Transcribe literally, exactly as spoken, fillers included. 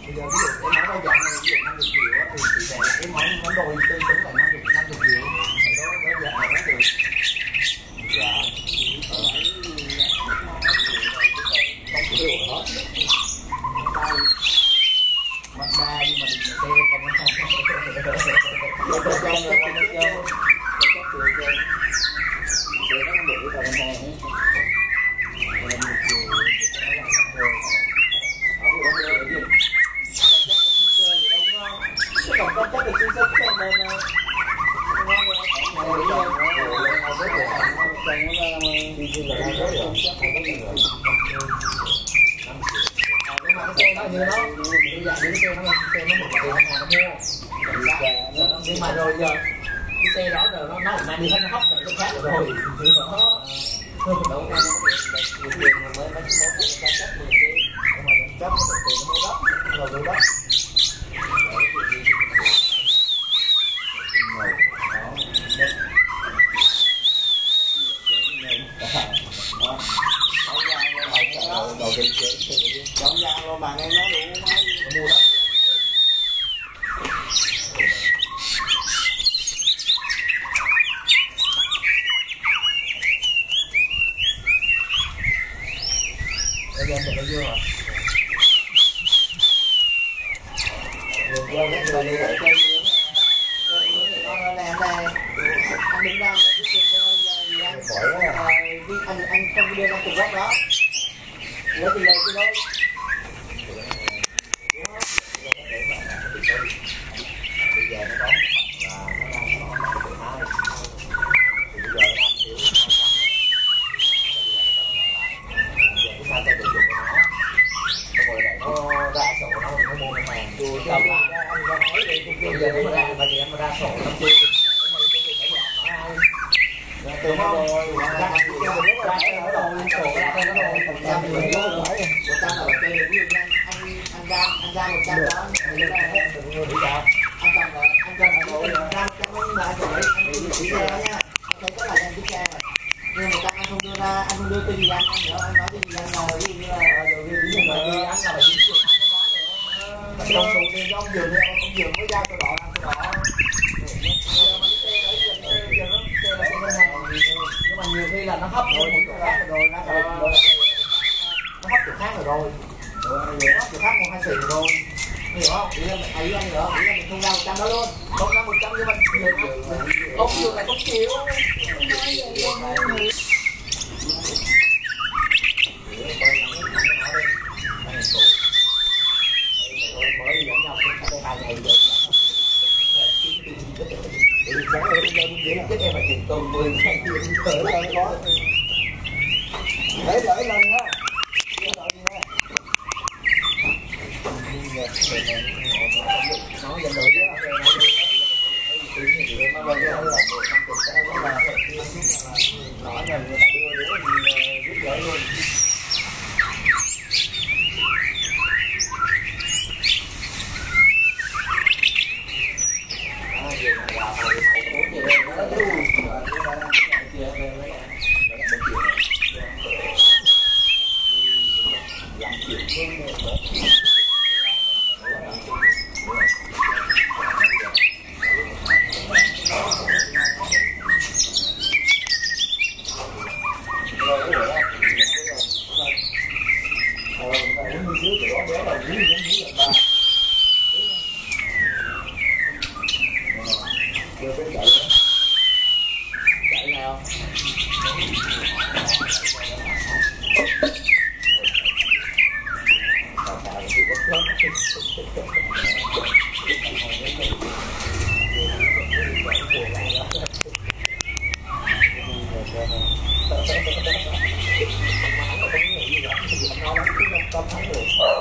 bây giờ ví dụ cái món đa dạng này ví dụ năm mươi triệu á thì chị rẻ cái món món đồ tương xứng là năm mươi năm mươi triệu thì đó đó giá nó được. Dạ. Không chịu hết. Mặt đa nhưng mà đừng xe còn nó không. Nó cho cho nó cho nó cho nó cho cho để nó được cái phần này. Còn có chắc được chưa chắc cho nên ngon nhưng mà rồi giờ cái xe đó rồi nó nó mang đi hết nó hấp lại cái khác rồi đó đâu có nhiều tiền mà mới mấy món nó chắc mười triệu nhưng mà chắc nó được tiền nó mua đất rồi mua đất đầu tiên chế chọn ra luôn bạn em nói đủ máy mua đất bây giờ được chưa hả? Được chưa? Đấy là đi để chơi nữa. Nó nè nè. Anh đứng ra để biết chơi anh anh anh trong video đang cùng góc đó. Lấy tiền đây cái đó. Bây giờ nó đóng là nó đang nó là mười hai. Thì bây giờ nó đang thiếu năm triệu. Giờ cái sao ta được dùng của nó. Rồi này nó ra sổ nó nó mua cái màn. Rồi cho ra anh ra nói đi bây giờ nó ra mà thì em ra sổ năm triệu. Từ nó rồi, ra ra nó rồi, sổ ra nó rồi, phần trăm thì mình có rồi. Một trăm là chơi ví dụ như anh anh ra anh ra một trăm đó, mình ra hết được người đi sao? Anh trăm rồi, anh trăm rồi, ra trăm nhưng mà rồi anh đi chỉ xe nha. Thấy có là anh chỉ xe rồi. Nhưng mà anh không đưa ra, anh không đưa tên gì anh nữa, anh nói tên gì anh là ví dụ như là rồi ví dụ như là anh là phải dính chuột anh nói nữa. Trong số đi ông dường đi ông dường mới giao cho đỏ ăn cho đỏ. Nhưng mà nhiều khi là nó hấp rồi một chỗ khác rồi nó rồi nó hấp chỗ khác rồi rồi rồi nó hấp chỗ khác một hai xì rồi hiểu không? Ý là ý anh nữa ý là mình không ra một trăm đó luôn không ra một trăm nhưng mà không nhiều là không chịu mới dẫn nhau cái hai ngày được sáng ngày hôm nay muốn chết em phải tiền tôm mười ngày tiền khởi lên có để đợi lần á để đợi đi nha nói dần đợi chứ nó bây giờ là một năm chục cái nó là nói là người ta đưa đũa thì rút gửi luôn Hãy subscribe cho kênh Ghiền Mì Gõ để không bỏ lỡ những video hấp dẫn.